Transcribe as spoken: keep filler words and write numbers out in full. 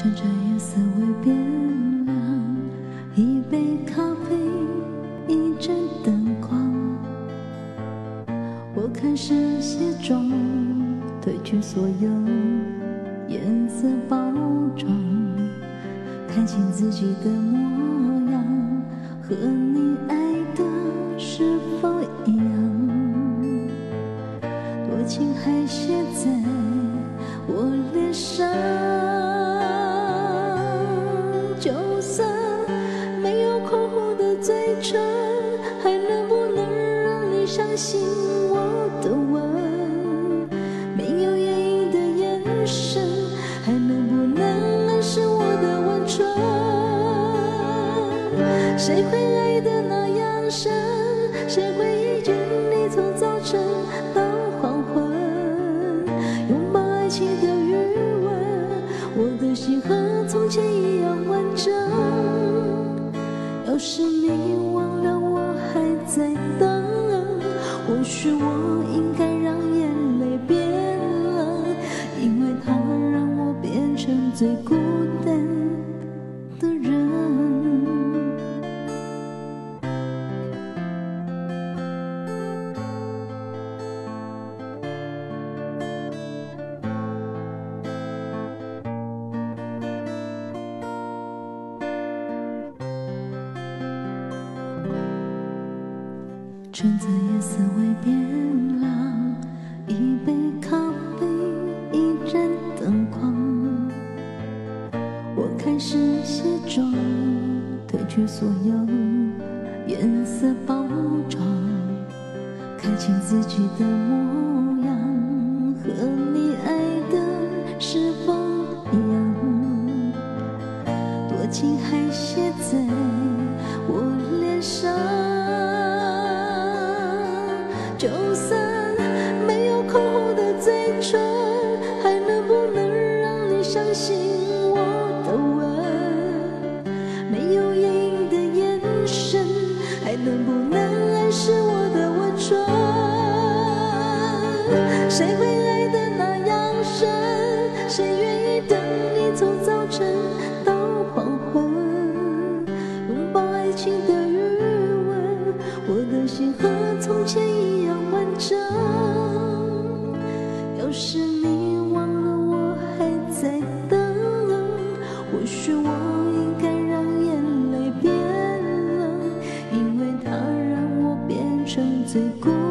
趁着夜色未变亮，一杯咖啡，一盏灯光。我看是卸妆，褪去所有颜色包装，看清自己的模样，和你爱的是否一样？多情还写在我脸上，就算没有口红的嘴唇，还能不能让你相信我的吻？没有眼影的眼神，还能不能暗示我的温存？谁会爱得那样深？谁会遇见你从早晨到黄昏？拥抱爱情的余温，我的心和从前一样完整。要是你忘了我还在等，或许我应该让眼泪变冷，因为它让我变成最孤单的人。趁着夜色未变亮，一杯咖啡，一盏灯光。我开始卸妆，褪去所有颜色包装，看清自己的模样，和你爱的是否一样？多情还写在我脸上，就算没有口红的嘴唇，还能不能让你相信我的吻？没有眼影的眼神，还能不能暗示我的温存？谁会爱得那样深？谁愿意等你从早晨到黄昏？拥抱爱情的余温，我的心和从前一样完整。要是你忘了我还在等，或许我应该让眼泪变冷，因为它让我变成最孤